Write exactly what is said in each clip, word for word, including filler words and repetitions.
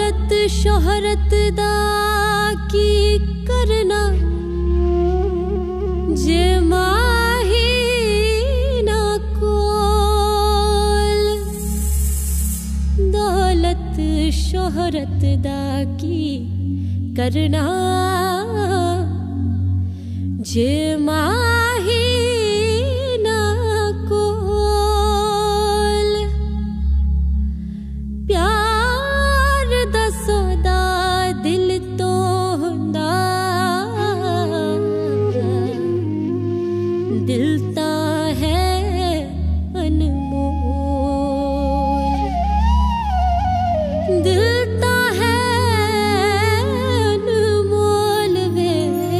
दौलत शोहरत दा की करना जे माही ना कोल। दौलत शोहरत दा की करना जे माही ना कोल। प्यार दा सौदा दिल तो हुंदा, दिल ता है अनमोल। दिल ता है अनमोल वे।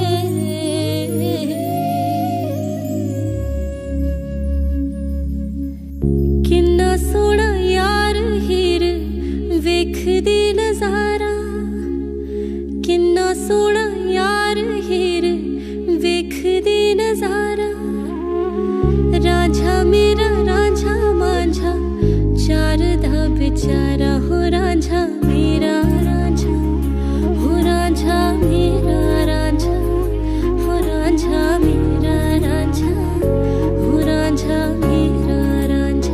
किन्ना सोहना यार हीर वेखदी नजारा, किन्ना सोहना यार हीर वेखदी नजारा। रांझा मेरा रांझा मांझा चार दा बेचारा हो। रांझा मेरा रांझा हो, रांझा मेरा रांझा हो, रांझा मेरा रांझा हो, रांझा मेरा रांझा।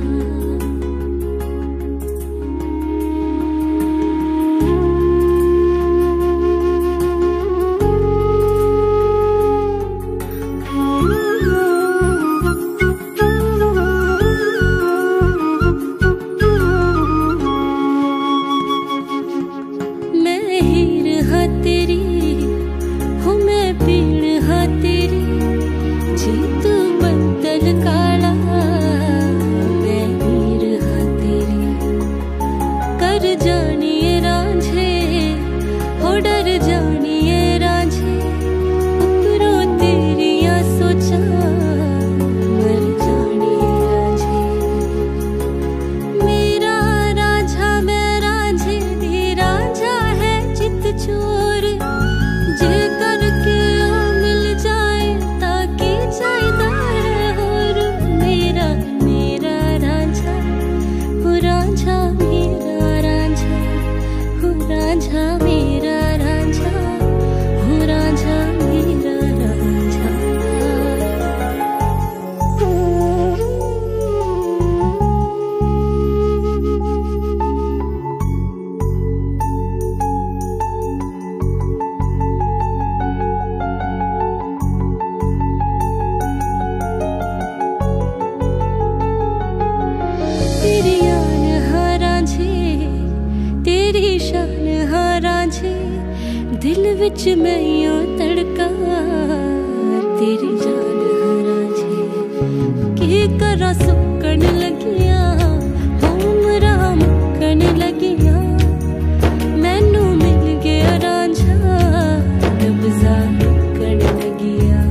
दिल विच मैं यूं तड़का तेरी जान है रांझे। की करा सुकन लगिया उमरा मुकन लगिया। मैनू मिल गया रांझा कब्जा मुकन लगिया।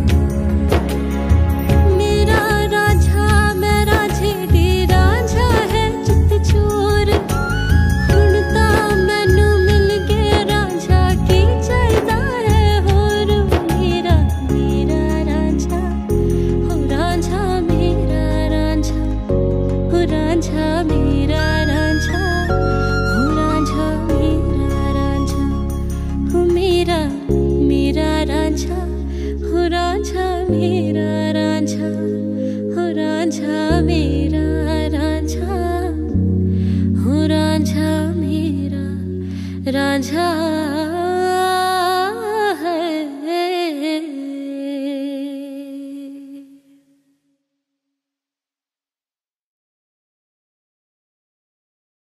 मेरा रांझा मैं रांझे दी रांझा है चित चोर। हुण तां मैनू मिल गया रांझा की चाहता है होर। मेरा मेरा रांझा हो, रांझा मेरा रांझा हो, रांझा मेरा रांझा हो, रांझा मेरा रांझा हो। मेरा मेरा रांझा हो, रांझा मेरा रांझा हो, रांझा मेरा रांझा हो, रांझा मेरा रांझा।